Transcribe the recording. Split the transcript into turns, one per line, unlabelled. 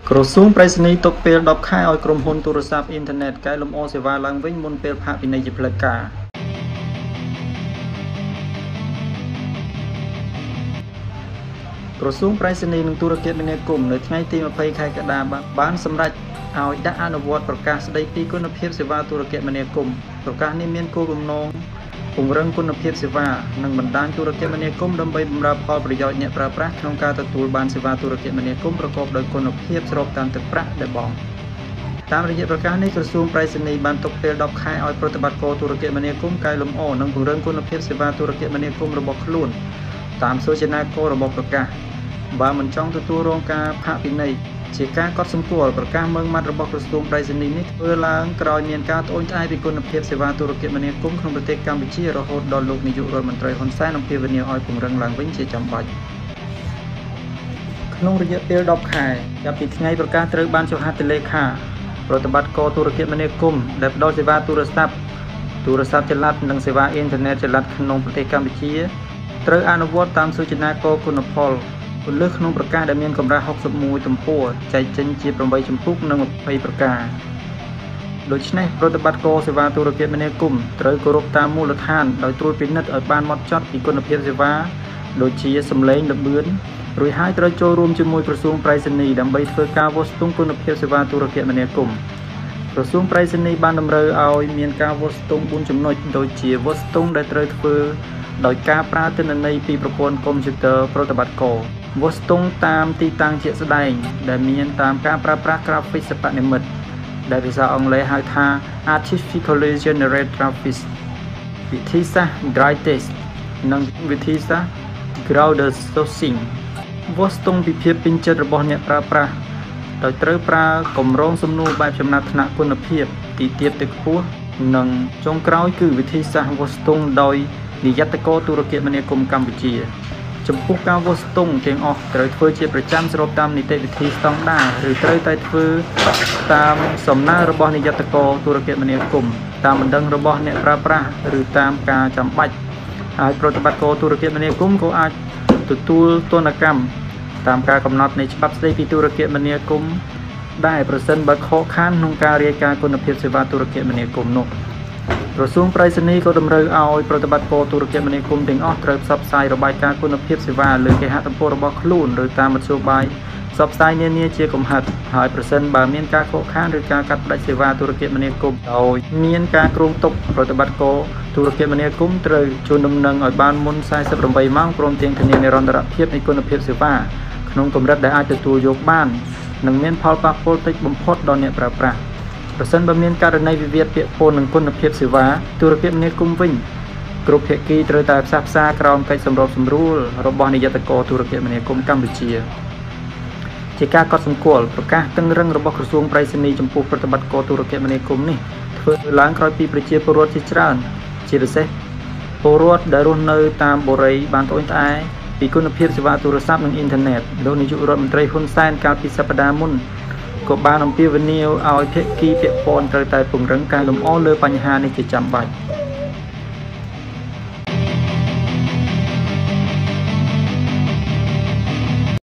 ក្រសួងប្រៃសណីទុកពេល10ខែឲ្យក្រុមហ៊ុនទូរស័ព្ទអ៊ីនធឺណិតកែលម្អសេវាឡើងវិញមុនពេលផាកពិន័យជាផ្លូវការក្រសួងប្រៃសណីនិងទូរគមនាគមន៍នៅថ្ងៃទី20ខែកក្កដាបានសម្រេចឲ្យដាក់អនុវត្តប្រកាសស្តីពីគុណភាពសេវាទូរគមនាគមន៍ប្រកាសនេះមានគោលបំណងពង្រឹងគុណភាពសេវានិងបណ្ដាញទូរគមនាគមន៍ដើម្បីបម្រើផលប្រយោជន៍អ្នកប្រើប្រាស់ក្នុងការទទួលបានសេវាទូរគមនាគមន៍ប្រកបដោយគុណភាពស្របតាមទឹកប្រាក់ដែលបង់តាមរយៈប្រកាសនេះក្រសួងប្រៃសណីបានទុកពេល10ខែឲ្យប្រតិបត្តិការទូរគមនាគមន៍កែលម្អនិងពង្រឹងគុណភាពសេវាទូរគមនាគមន៍របស់ខ្លួនតាមសូចនាកររបស់ប្រកាសបើមិនចង់ទទួលរងការផាកពិន័យជាការកត់សម្គាល់ប្រកាសមើងម៉ាត់របស់ក្រសួងប្រៃសណីនេះធ្វើឡើងក្រោយមានការត្អូញត្អែរពីគុណភាពសេវាទូរគមនាគមន៍ក្នុងប្រទេសកម្ពុជារហូតដល់លោកនាយករដ្ឋមន្ត្រីហ៊ុនសែនអំពាវនាវឲ្យពង្រឹងឡើងវិញជាចាំបាច់ក្នុងរយៈពេល10ខែចាប់ពីថ្ងៃប្រកាសត្រូវបានចុះហត្ថលេខាប្រតិបត្តិការទូរគមនាគមន៍ដែលផ្ដល់សេវាទូរស័ព្ទចល័តនិងសេវាអ៊ីនធឺណិតចល័តក្នុងប្រទេសកម្ពុជាត្រូវអនុវត្តតាមសូចនាករគុណផលពន្លឺក្នុងប្រកាសដែលមានកម្រាស់61ទំព័រចែកចេញជា8ជំពូកនិង20ប្រការដូច្នេះប្រតិបត្តិការសេវាទូរគមនាគមន៍ត្រូវគោរពតាមមូលដ្ឋានដោយត្រួតពិនិត្យឲ្យបានហ្មត់ចត់ពីគុណភាពសេវាដូចជាសំឡេងល្បឿនរួចហើយត្រូវចូលរួមជាមួយក្រសួងប្រៃសណីដើម្បីធ្វើការវាស់ស្ទង់គុណភាពសេវាទូរគមនាគមន៍ក្រសួងប្រៃសណីបានតម្រូវឲ្យមានការវាស់ស្ទង់4ចំណុចដូចជាវាស់ស្ទង់ដែលត្រូវធ្វើដោយការប្រើទិន្នន័យពីប្រព័ន្ធកុំព្យូទ័រប្រតិបត្តិការវាស់ស្ទង់តាមទីតាំងជាក់ស្ដែងដែលមានតាមការប្រើប្រាស់ graphic សិប្បនិម្មិតដែលភាសាអង់គ្លេសហៅថា artificially generated graphics វិធីសាស្ត្រ dry test និងវិធីសាស្ត្រ crowdsourcing វាស់ស្ទង់ពីភាពពេញចិត្តរបស់អ្នកប្រើប្រាស់ដោយត្រូវប្រើកម្រងសំណួរបែបចំណាត់ថ្នាក់គុណភាពទីទាបទៅខ្ពស់និងចុងក្រោយគឺវិធីសាស្ត្រវាស់ស្ទង់ដោយនាយកករទូរគមនាគមន៍កម្ពុជាចំពោះការវាស់ស្ទង់ទាំងអស់ត្រូវធ្វើជាប្រចាំស្របតាមនីតិវិធីស្តង់ដារឬត្រូវតែធ្វើតាមសំណើរបស់នាយកករទូរគមនាគមន៍តាមបណ្ដឹងរបស់អ្នកប្រើប្រាស់ឬតាមការចាំបាច់ហើយប្រតិបត្តិការទូរគមនាគមន៍ក៏អាចទទួលទណ្ឌកម្មតាមការកំណត់នៃច្បាប់ស្តីពីទូរគមនាគមន៍ដែលប្រសិនបើខកខានក្នុងការរាយការណ៍គុណភាពសេវាទូរគមនាគមន៍នោះក្រសួងប្រៃសណីក៏តម្រូវឲ្យប្រតិបត្តិការទូរគមនាគមន៍ទាំងអស់ត្រូវផ្សព្វផ្សាយរបាយការណ៍គុណភាពសេវាលើគេហទំព័ររបស់ខ្លួនឬតាមមធ្យោបាយផ្សព្វផ្សាយនានាជាកំហិតហើយប្រសិនបើមានការខកខានឬការកាត់ផ្តាច់សេវាទូរគមនាគមន៍ដោយមានការគ្រោងទុកប្រតិបត្តិការទូរគមនាគមន៍ត្រូវជូនដំណឹងឲ្យបានមុន48ម៉ោងព្រមទាំងធានានិរន្តរភាពនៃគុណភាពសេវាក្នុងកម្រិតដែលអាចទទួលយកបាននិងមានផលប៉ះពាល់តិចបំផុតដល់អ្នកប្រើប្រាស់ប្រសិនបើមានករណីវិវាទពាក្យពោលនឹងគុណភាពសេវាទូរគមនាគមន៍វិញគ្រប់ភាគីត្រូវតែផ្សះផ្សាក្រោមកិច្ចសម្របសម្រួលរបស់នាយកករទូរគមនាគមន៍កម្ពុជាជាការកត់សម្គាល់ប្រកាសតឹងរឹងរបស់ក្រសួងប្រៃសណីចំពោះប្រតិបត្តិការទូរគមនាគមន៍នេះធ្វើឡើងក្រោយពីប្រជាពលរដ្ឋជាច្រើនជាពិសេសពលរដ្ឋដែលរស់នៅតាមបុរីបានត្អូញត្អែរពីគុណភាពសេវាទូរស័ព្ទនិងអ៊ីនធឺណិតលោកនាយករដ្ឋមន្ត្រីហ៊ុនសែនកាលពីសប្តាហ៍មុនក៏បានអំពាវនាវឲ្យភាគីពាក់ព័ន្ធត្រូវតែពង្រឹងការលម្អលើបញ្ហានេះជាចាំបាច់